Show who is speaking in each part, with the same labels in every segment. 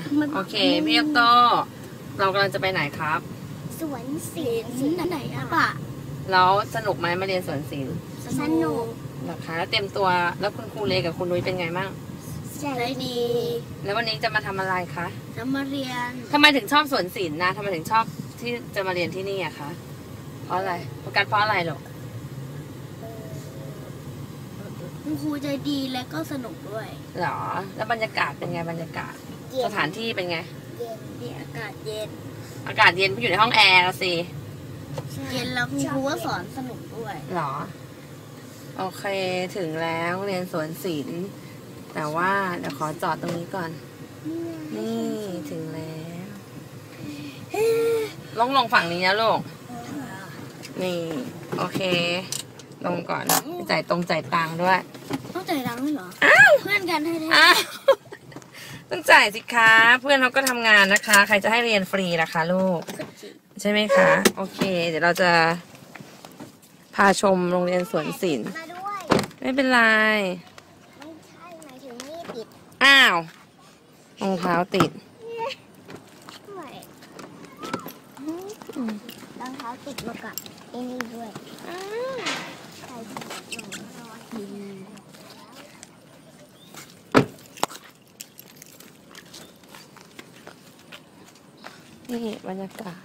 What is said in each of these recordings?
Speaker 1: โอเคพี่ยักษ์โตเรากำลังจะไปไหนครับ
Speaker 2: สวนศิลป์ไหนอะปะ
Speaker 1: แล้วสนุกไหมมาเรียนสวนศิลป์
Speaker 2: สนุก
Speaker 1: นะคะแล้วเตรียมตัวแล้วคุณครูเลกับคุณนุ้ยเป็นไงบ้าง
Speaker 2: ใจดี
Speaker 1: แล้ววันนี้จะมาทำอะไรคะ
Speaker 2: จะมาเรียน
Speaker 1: ทำไมถึงชอบสวนศิลป์นะทำไมถึงชอบที่จะมาเรียนที่นี่อะคะเพราะอะไรโฟกัสเพราะอะไรหรอ
Speaker 2: คุณครูใจดีและก็สนุกด้วย
Speaker 1: หรอแล้วบรรยากาศเป็นไงบรรยากาศสถานที่เป็นไง
Speaker 2: เย็นอากาศเย็น
Speaker 1: เพราะอยู่ในห้องแอร์สิ
Speaker 2: เย็นแล้วคุณครูก็สอนสนุกด้วย
Speaker 1: หรอโอเคถึงแล้วเรียนสวนศิลป์แต่ว่าเดี๋ยวขอจอดตรงนี้ก่อนนี่ถึงแล้วลงฝั่งนี้นะลูกนี่โอเคลงก่อนจ่ายตังค์ด้วย
Speaker 2: ต้องจ่ายตังค์ด้วยเหรอเพื่อนกันให้
Speaker 1: ต้องจ่ายสิคะเพื่อนเขาก็ทำงานนะคะใครจะให้เรียนฟรีล่ะคะลูกใช่ไหมคะโอเคเดี๋ยวเราจะพาชมโรงเรียนสวนศิลป์ไม่เป็นไร
Speaker 2: ไม่ใช่หมายถึงนี่ติด
Speaker 1: อ้าวรองเท้าติด
Speaker 2: รองเท้าติดมากับไอ้นี่ด้วย
Speaker 1: นี่บรรยากาศ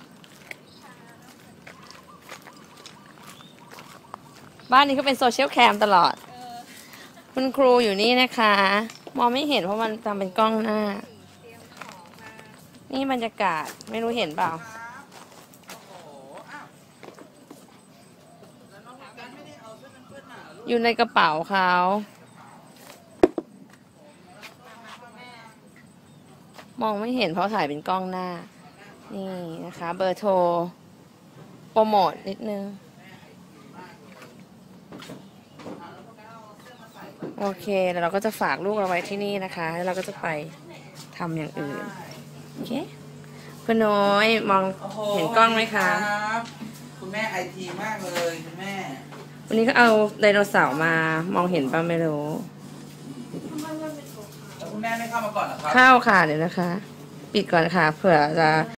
Speaker 1: บ้านนี้เขาเป็นโซเชียลแคมตลอดคุณครูอยู่นี่นะคะมองไม่เห็นเพราะมันทำเป็นกล้องหน้านี่บรรยากาศไม่รู้เห็นเปล่าอยู่ในกระเป๋าเขามองไม่เห็นเพราะถ่ายเป็นกล้องหน้านี่นะคะเบอร์โทรโปรโมทนิดนึงโอเคแล้วเราก็จะฝากลูกเราไว้ที่นี่นะคะแล้วเราก็จะไปทำอย่างอื่นโอเคคุณน้อยมองเห็นกล้องไหมคะ
Speaker 3: คุณแม่ไอทีมากเลยคุณแม่
Speaker 1: วันนี้ก็เอาไดโนเสาร์มามองเห็นป่ะไม่รู้
Speaker 3: คุณแม่ไม่เข้ามาก่อนเหรอครับ
Speaker 1: เข้าค่ะเดี๋ยวนะคะปิดก่อนค่ะเผื่อจะ